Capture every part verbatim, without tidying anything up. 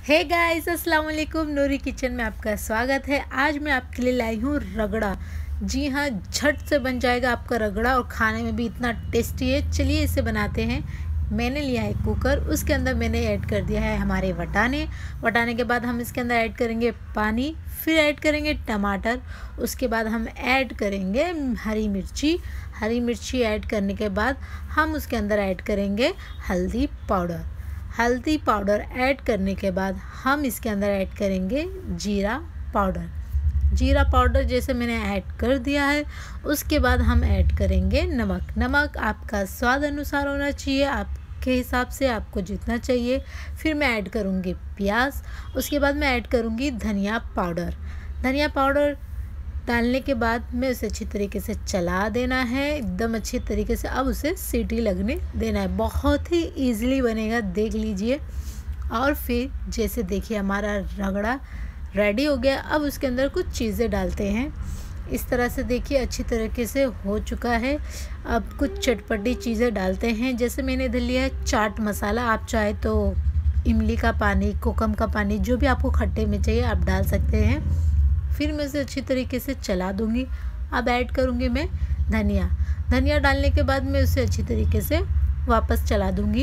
Hey guys, अस्सलाम वालेकुम। नूरी kitchen में आपका स्वागत है। आज मैं आपके लिए लाई हूँ रगड़ा। जी हाँ, झट से बन जाएगा आपका रगड़ा और खाने में भी इतना टेस्टी है। चलिए इसे बनाते हैं। मैंने लिया है कुकर, उसके अंदर मैंने ऐड कर दिया है हमारे वटाने। वटाने के बाद हम इसके अंदर ऐड करेंगे पानी, फिर ऐड करेंगे टमाटर, उसके बाद हम ऐड करेंगे हरी मिर्ची। हरी मिर्ची ऐड करने के बाद हम उसके अंदर ऐड करेंगे हल्दी पाउडर। हल्दी पाउडर ऐड करने के बाद हम इसके अंदर ऐड करेंगे जीरा पाउडर। जीरा पाउडर जैसे मैंने ऐड कर दिया है, उसके बाद हम ऐड करेंगे नमक। नमक आपका स्वाद अनुसार होना चाहिए, आपके हिसाब से आपको जितना चाहिए। फिर मैं ऐड करूँगी प्याज, उसके बाद मैं ऐड करूँगी धनिया पाउडर। धनिया पाउडर डालने के बाद मैं उसे अच्छी तरीके से चला देना है, एकदम अच्छी तरीके से। अब उसे सीटी लगने देना है। बहुत ही इजीली बनेगा, देख लीजिए। और फिर जैसे देखिए हमारा रगड़ा रेडी हो गया। अब उसके अंदर कुछ चीज़ें डालते हैं। इस तरह से देखिए अच्छी तरीके से हो चुका है। अब कुछ चटपटी चीज़ें डालते हैं। जैसे मैंने इधर लिया है चाट मसाला। आप चाहे तो इमली का पानी, कोकम का पानी, जो भी आपको खट्टे में चाहिए आप डाल सकते हैं। फिर मैं इसे अच्छी तरीके से चला दूंगी। अब ऐड करूंगी मैं धनिया। धनिया डालने के बाद मैं उसे अच्छी तरीके से वापस चला दूंगी।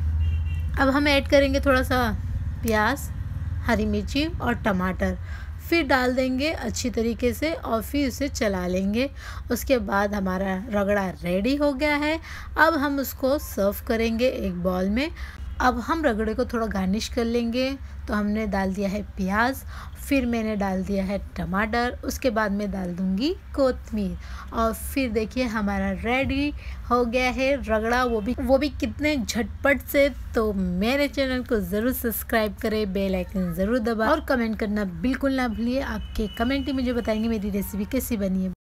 अब हम ऐड करेंगे थोड़ा सा प्याज, हरी मिर्ची और टमाटर, फिर डाल देंगे अच्छी तरीके से और फिर उसे चला लेंगे। उसके बाद हमारा रगड़ा रेडी हो गया है। अब हम उसको सर्व करेंगे एक बाउल में। अब हम रगड़े को थोड़ा गार्निश कर लेंगे। तो हमने डाल दिया है प्याज, फिर मैंने डाल दिया है टमाटर, उसके बाद मैं डाल दूंगी कोतमीर। और फिर देखिए हमारा रेडी हो गया है रगड़ा, वो भी वो भी कितने झटपट से। तो मेरे चैनल को ज़रूर सब्सक्राइब करें, बेल आइकन ज़रूर दबाएं और कमेंट करना बिल्कुल ना भूलिए। आपके कमेंट ही मुझे बताएंगे मेरी रेसिपी कैसी बनी है।